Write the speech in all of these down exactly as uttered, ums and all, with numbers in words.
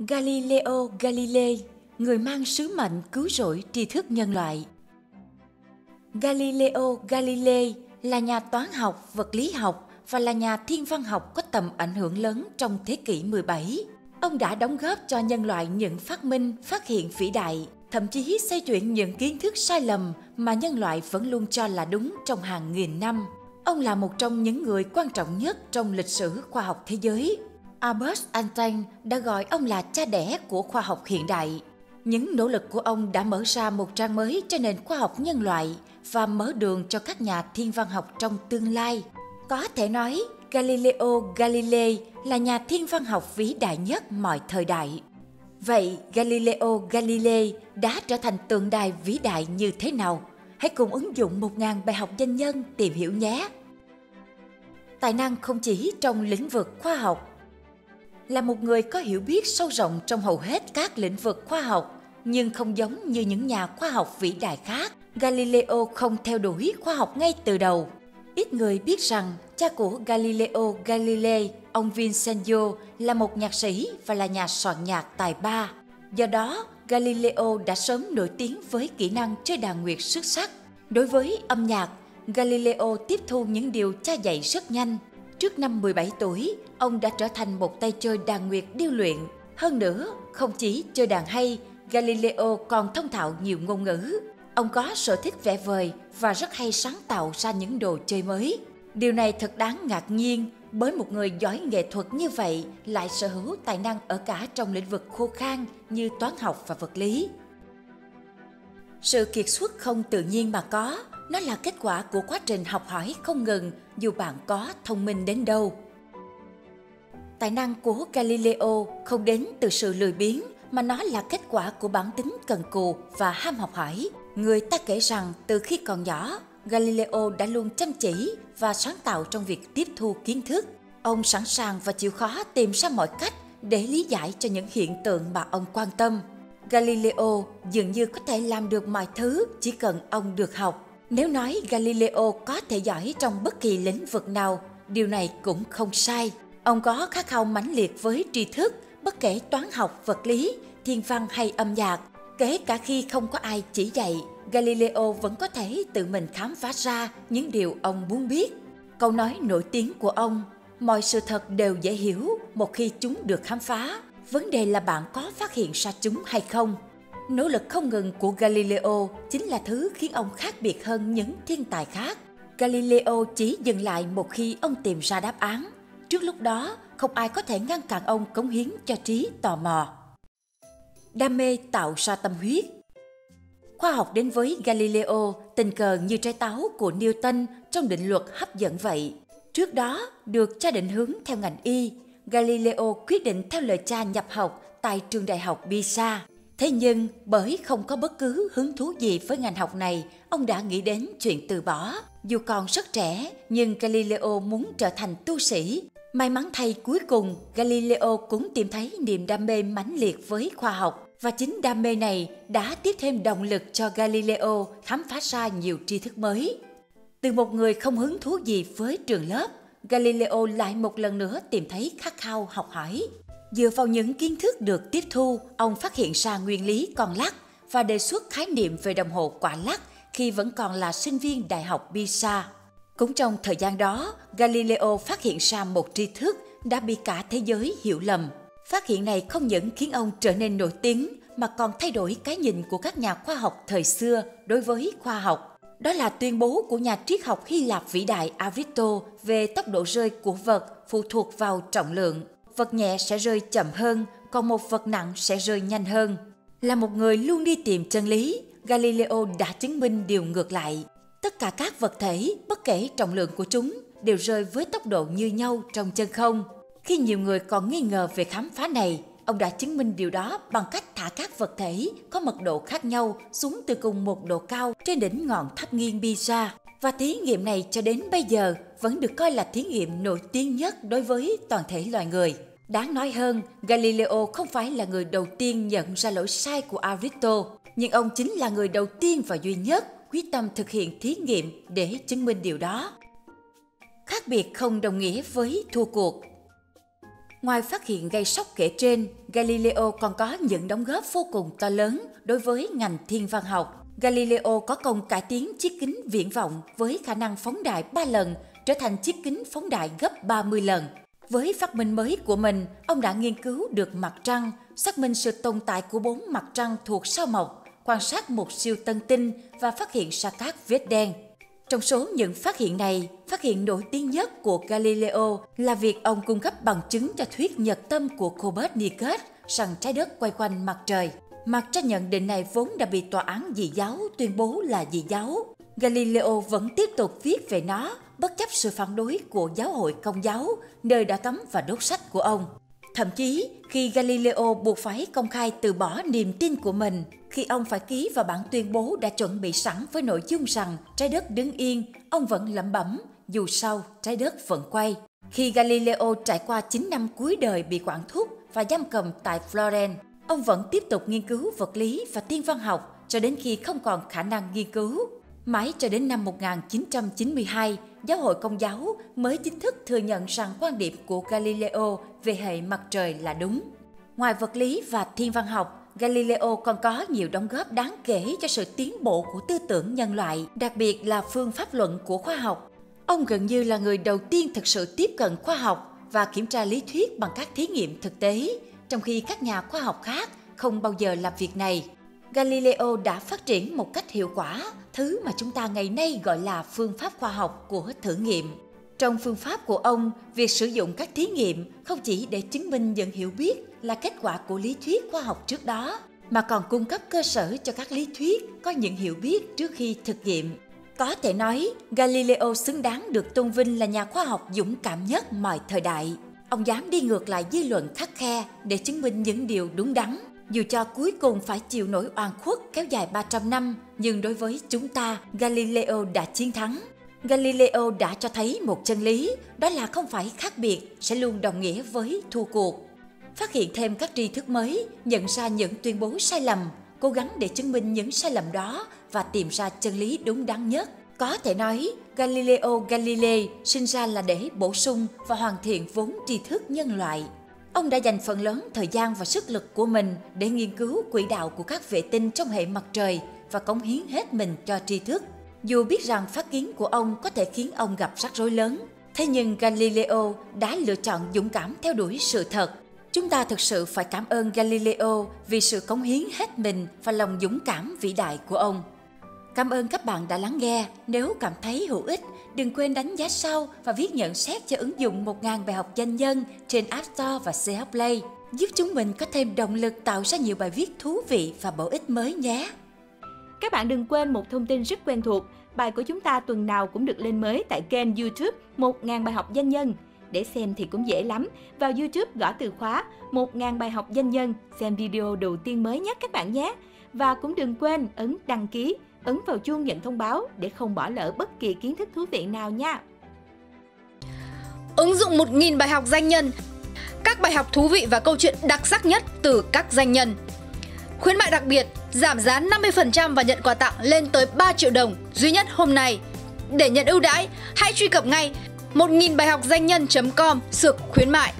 Galileo Galilei, người mang sứ mệnh cứu rỗi tri thức nhân loại. Galileo Galilei là nhà toán học, vật lý học và là nhà thiên văn học có tầm ảnh hưởng lớn trong thế kỷ mười bảy. Ông đã đóng góp cho nhân loại những phát minh, phát hiện vĩ đại, thậm chí xoay chuyển những kiến thức sai lầm mà nhân loại vẫn luôn cho là đúng trong hàng nghìn năm. Ông là một trong những người quan trọng nhất trong lịch sử khoa học thế giới. Albert Einstein đã gọi ông là cha đẻ của khoa học hiện đại. Những nỗ lực của ông đã mở ra một trang mới cho nền khoa học nhân loại và mở đường cho các nhà thiên văn học trong tương lai. Có thể nói, Galileo Galilei là nhà thiên văn học vĩ đại nhất mọi thời đại. Vậy Galileo Galilei đã trở thành tượng đài vĩ đại như thế nào? Hãy cùng ứng dụng một nghìn bài học danh nhân tìm hiểu nhé! Tài năng không chỉ trong lĩnh vực khoa học. Là một người có hiểu biết sâu rộng trong hầu hết các lĩnh vực khoa học, nhưng không giống như những nhà khoa học vĩ đại khác, Galileo không theo đuổi khoa học ngay từ đầu. Ít người biết rằng cha của Galileo Galilei, ông Vincenzo, là một nhạc sĩ và là nhà soạn nhạc tài ba. Do đó, Galileo đã sớm nổi tiếng với kỹ năng chơi đàn nguyệt xuất sắc. Đối với âm nhạc, Galileo tiếp thu những điều cha dạy rất nhanh. Trước năm mười bảy tuổi, ông đã trở thành một tay chơi đàn nguyệt điêu luyện. Hơn nữa, không chỉ chơi đàn hay, Galileo còn thông thạo nhiều ngôn ngữ. Ông có sở thích vẽ vời và rất hay sáng tạo ra những đồ chơi mới. Điều này thật đáng ngạc nhiên bởi một người giỏi nghệ thuật như vậy lại sở hữu tài năng ở cả trong lĩnh vực khô khan như toán học và vật lý. Sự kiệt xuất không tự nhiên mà có, nó là kết quả của quá trình học hỏi không ngừng dù bạn có thông minh đến đâu. Tài năng của Galileo không đến từ sự lười biếng mà nó là kết quả của bản tính cần cù và ham học hỏi. Người ta kể rằng từ khi còn nhỏ, Galileo đã luôn chăm chỉ và sáng tạo trong việc tiếp thu kiến thức. Ông sẵn sàng và chịu khó tìm ra mọi cách để lý giải cho những hiện tượng mà ông quan tâm. Galileo dường như có thể làm được mọi thứ chỉ cần ông được học. Nếu nói Galileo có thể giỏi trong bất kỳ lĩnh vực nào, điều này cũng không sai. Ông có khát khao mãnh liệt với tri thức, bất kể toán học, vật lý, thiên văn hay âm nhạc. Kể cả khi không có ai chỉ dạy, Galileo vẫn có thể tự mình khám phá ra những điều ông muốn biết. Câu nói nổi tiếng của ông, mọi sự thật đều dễ hiểu một khi chúng được khám phá. Vấn đề là bạn có phát hiện ra chúng hay không. Nỗ lực không ngừng của Galileo chính là thứ khiến ông khác biệt hơn những thiên tài khác. Galileo chỉ dừng lại một khi ông tìm ra đáp án. Trước lúc đó, không ai có thể ngăn cản ông cống hiến cho trí tò mò. Đam mê tạo ra tâm huyết. Khoa học đến với Galileo tình cờ như trái táo của Newton trong định luật hấp dẫn vậy. Trước đó, được cha định hướng theo ngành y, Galileo quyết định theo lời cha nhập học tại trường đại học Pisa. Thế nhưng, bởi không có bất cứ hứng thú gì với ngành học này, ông đã nghĩ đến chuyện từ bỏ. Dù còn rất trẻ, nhưng Galileo muốn trở thành tu sĩ. May mắn thay cuối cùng, Galileo cũng tìm thấy niềm đam mê mãnh liệt với khoa học. Và chính đam mê này đã tiếp thêm động lực cho Galileo khám phá ra nhiều tri thức mới. Từ một người không hứng thú gì với trường lớp, Galileo lại một lần nữa tìm thấy khát khao học hỏi. Dựa vào những kiến thức được tiếp thu, ông phát hiện ra nguyên lý con lắc và đề xuất khái niệm về đồng hồ quả lắc khi vẫn còn là sinh viên đại học Pisa. Cũng trong thời gian đó, Galileo phát hiện ra một tri thức đã bị cả thế giới hiểu lầm. Phát hiện này không những khiến ông trở nên nổi tiếng mà còn thay đổi cái nhìn của các nhà khoa học thời xưa đối với khoa học. Đó là tuyên bố của nhà triết học Hy Lạp vĩ đại Aristo về tốc độ rơi của vật phụ thuộc vào trọng lượng. Vật nhẹ sẽ rơi chậm hơn, còn một vật nặng sẽ rơi nhanh hơn. Là một người luôn đi tìm chân lý, Galileo đã chứng minh điều ngược lại. Tất cả các vật thể, bất kể trọng lượng của chúng, đều rơi với tốc độ như nhau trong chân không. Khi nhiều người còn nghi ngờ về khám phá này, ông đã chứng minh điều đó bằng cách thả các vật thể có mật độ khác nhau xuống từ cùng một độ cao trên đỉnh ngọn tháp nghiêng Pisa. Và thí nghiệm này cho đến bây giờ vẫn được coi là thí nghiệm nổi tiếng nhất đối với toàn thể loài người. Đáng nói hơn, Galileo không phải là người đầu tiên nhận ra lỗi sai của Aristo, nhưng ông chính là người đầu tiên và duy nhất quyết tâm thực hiện thí nghiệm để chứng minh điều đó. Khác biệt không đồng nghĩa với thua cuộc. Ngoài phát hiện gây sốc kể trên, Galileo còn có những đóng góp vô cùng to lớn đối với ngành thiên văn học. Galileo có công cải tiến chiếc kính viễn vọng với khả năng phóng đại ba lần, trở thành chiếc kính phóng đại gấp ba mươi lần. Với phát minh mới của mình, ông đã nghiên cứu được mặt trăng, xác minh sự tồn tại của bốn mặt trăng thuộc sao Mộc, quan sát một siêu tân tinh và phát hiện ra các vết đen. Trong số những phát hiện này, phát hiện nổi tiếng nhất của Galileo là việc ông cung cấp bằng chứng cho thuyết nhật tâm của Copernicus rằng trái đất quay quanh mặt trời. Mặc cho nhận định này vốn đã bị tòa án dị giáo tuyên bố là dị giáo, Galileo vẫn tiếp tục viết về nó bất chấp sự phản đối của giáo hội Công giáo, nơi đã cấm và đốt sách của ông. Thậm chí, khi Galileo buộc phải công khai từ bỏ niềm tin của mình, khi ông phải ký vào bản tuyên bố đã chuẩn bị sẵn với nội dung rằng trái đất đứng yên, ông vẫn lẩm bẩm, dù sao trái đất vẫn quay. Khi Galileo trải qua chín năm cuối đời bị quản thúc và giam cầm tại Florence, ông vẫn tiếp tục nghiên cứu vật lý và thiên văn học cho đến khi không còn khả năng nghiên cứu. Mãi cho đến năm một nghìn chín trăm chín mươi hai, giáo hội Công giáo mới chính thức thừa nhận rằng quan điểm của Galileo về hệ mặt trời là đúng. Ngoài vật lý và thiên văn học, Galileo còn có nhiều đóng góp đáng kể cho sự tiến bộ của tư tưởng nhân loại, đặc biệt là phương pháp luận của khoa học. Ông gần như là người đầu tiên thực sự tiếp cận khoa học và kiểm tra lý thuyết bằng các thí nghiệm thực tế, trong khi các nhà khoa học khác không bao giờ làm việc này. Galileo đã phát triển một cách hiệu quả thứ mà chúng ta ngày nay gọi là phương pháp khoa học của thử nghiệm. Trong phương pháp của ông, việc sử dụng các thí nghiệm không chỉ để chứng minh những hiểu biết là kết quả của lý thuyết khoa học trước đó, mà còn cung cấp cơ sở cho các lý thuyết có những hiểu biết trước khi thực nghiệm. Có thể nói, Galileo xứng đáng được tôn vinh là nhà khoa học dũng cảm nhất mọi thời đại. Ông dám đi ngược lại dư luận khắt khe để chứng minh những điều đúng đắn. Dù cho cuối cùng phải chịu nỗi oan khuất kéo dài ba trăm năm, nhưng đối với chúng ta, Galileo đã chiến thắng. Galileo đã cho thấy một chân lý, đó là không phải khác biệt sẽ luôn đồng nghĩa với thua cuộc. Phát hiện thêm các tri thức mới, nhận ra những tuyên bố sai lầm, cố gắng để chứng minh những sai lầm đó và tìm ra chân lý đúng đắn nhất. Có thể nói, Galileo Galilei sinh ra là để bổ sung và hoàn thiện vốn tri thức nhân loại. Ông đã dành phần lớn thời gian và sức lực của mình để nghiên cứu quỹ đạo của các vệ tinh trong hệ mặt trời và cống hiến hết mình cho tri thức. Dù biết rằng phát kiến của ông có thể khiến ông gặp rắc rối lớn, thế nhưng Galileo đã lựa chọn dũng cảm theo đuổi sự thật. Chúng ta thực sự phải cảm ơn Galileo vì sự cống hiến hết mình và lòng dũng cảm vĩ đại của ông. Cảm ơn các bạn đã lắng nghe. Nếu cảm thấy hữu ích, đừng quên đánh giá sau và viết nhận xét cho ứng dụng một nghìn bài học danh nhân trên App Store và xê hát Play, giúp chúng mình có thêm động lực tạo ra nhiều bài viết thú vị và bổ ích mới nhé. Các bạn đừng quên một thông tin rất quen thuộc, bài của chúng ta tuần nào cũng được lên mới tại kênh YouTube một nghìn bài học danh nhân. Để xem thì cũng dễ lắm, vào YouTube gõ từ khóa một nghìn bài học danh nhân, xem video đầu tiên mới nhất các bạn nhé. Và cũng đừng quên ấn đăng ký, ấn vào chuông nhận thông báo để không bỏ lỡ bất kỳ kiến thức thú vị nào nha. Ứng dụng một nghìn bài học danh nhân. Các bài học thú vị và câu chuyện đặc sắc nhất từ các danh nhân. Khuyến mại đặc biệt, giảm giá năm mươi phần trăm và nhận quà tặng lên tới ba triệu đồng duy nhất hôm nay. Để nhận ưu đãi, hãy truy cập ngay một nghìn bài học danh nhân chấm com xược khuyến mại.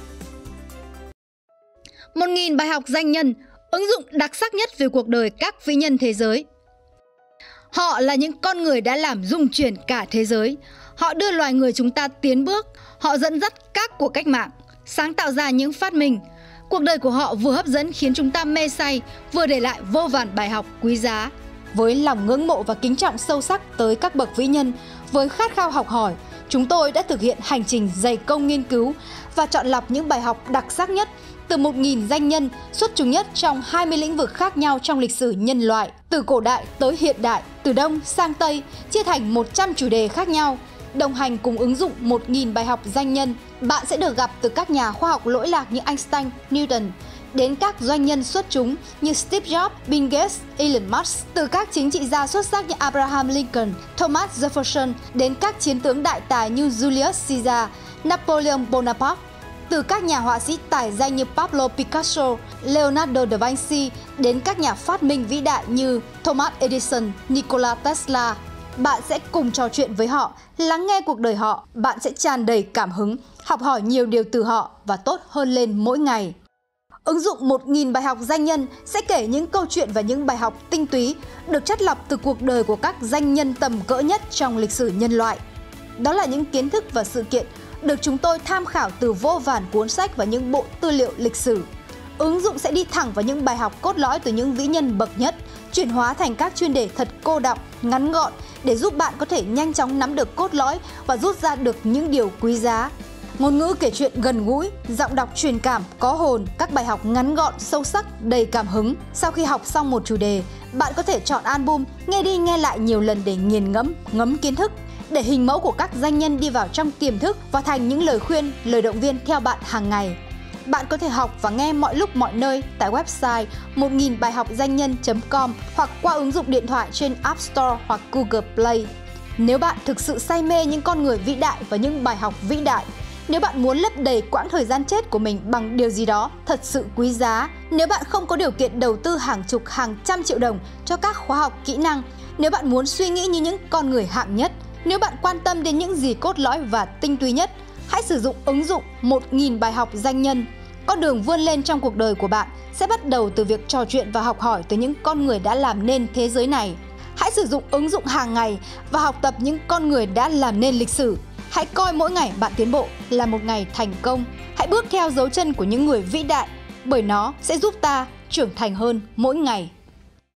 một nghìn bài học danh nhân, ứng dụng đặc sắc nhất về cuộc đời các vĩ nhân thế giới. Họ là những con người đã làm rung chuyển cả thế giới. Họ đưa loài người chúng ta tiến bước. Họ dẫn dắt các cuộc cách mạng, sáng tạo ra những phát minh. Cuộc đời của họ vừa hấp dẫn khiến chúng ta mê say, vừa để lại vô vàn bài học quý giá. Với lòng ngưỡng mộ và kính trọng sâu sắc tới các bậc vĩ nhân, với khát khao học hỏi, chúng tôi đã thực hiện hành trình dày công nghiên cứu và chọn lọc những bài học đặc sắc nhất từ một nghìn danh nhân xuất chúng nhất trong hai mươi lĩnh vực khác nhau trong lịch sử nhân loại, từ cổ đại tới hiện đại, từ Đông sang Tây, chia thành một trăm chủ đề khác nhau. Đồng hành cùng ứng dụng một nghìn bài học danh nhân, bạn sẽ được gặp từ các nhà khoa học lỗi lạc như Einstein, Newton, đến các doanh nhân xuất chúng như Steve Jobs, Bill Gates, Elon Musk, từ các chính trị gia xuất sắc như Abraham Lincoln, Thomas Jefferson, đến các chiến tướng đại tài như Julius Caesar, Napoleon Bonaparte, từ các nhà họa sĩ tài danh như Pablo Picasso, Leonardo da Vinci, đến các nhà phát minh vĩ đại như Thomas Edison, Nikola Tesla. Bạn sẽ cùng trò chuyện với họ, lắng nghe cuộc đời họ, bạn sẽ tràn đầy cảm hứng, học hỏi nhiều điều từ họ và tốt hơn lên mỗi ngày. Ứng dụng một nghìn bài học danh nhân sẽ kể những câu chuyện và những bài học tinh túy được chắt lọc từ cuộc đời của các danh nhân tầm cỡ nhất trong lịch sử nhân loại. Đó là những kiến thức và sự kiện được chúng tôi tham khảo từ vô vàn cuốn sách và những bộ tư liệu lịch sử. Ứng dụng sẽ đi thẳng vào những bài học cốt lõi từ những vĩ nhân bậc nhất, chuyển hóa thành các chuyên đề thật cô đọng, ngắn gọn để giúp bạn có thể nhanh chóng nắm được cốt lõi và rút ra được những điều quý giá. Ngôn ngữ kể chuyện gần gũi, giọng đọc truyền cảm, có hồn, các bài học ngắn gọn, sâu sắc, đầy cảm hứng. Sau khi học xong một chủ đề, bạn có thể chọn album, nghe đi nghe lại nhiều lần để nghiền ngẫm, ngấm kiến thức, để hình mẫu của các danh nhân đi vào trong tiềm thức và thành những lời khuyên, lời động viên theo bạn hàng ngày. Bạn có thể học và nghe mọi lúc mọi nơi tại website một nghìn bài học danh nhân chấm com hoặc qua ứng dụng điện thoại trên App Store hoặc Google Play. Nếu bạn thực sự say mê những con người vĩ đại và những bài học vĩ đại, nếu bạn muốn lấp đầy quãng thời gian chết của mình bằng điều gì đó thật sự quý giá, nếu bạn không có điều kiện đầu tư hàng chục hàng trăm triệu đồng cho các khóa học kỹ năng, nếu bạn muốn suy nghĩ như những con người hạng nhất, nếu bạn quan tâm đến những gì cốt lõi và tinh túy nhất, hãy sử dụng ứng dụng một nghìn bài học danh nhân. Con đường vươn lên trong cuộc đời của bạn sẽ bắt đầu từ việc trò chuyện và học hỏi từ những con người đã làm nên thế giới này. Hãy sử dụng ứng dụng hàng ngày và học tập những con người đã làm nên lịch sử. Hãy coi mỗi ngày bạn tiến bộ là một ngày thành công. Hãy bước theo dấu chân của những người vĩ đại, bởi nó sẽ giúp ta trưởng thành hơn mỗi ngày.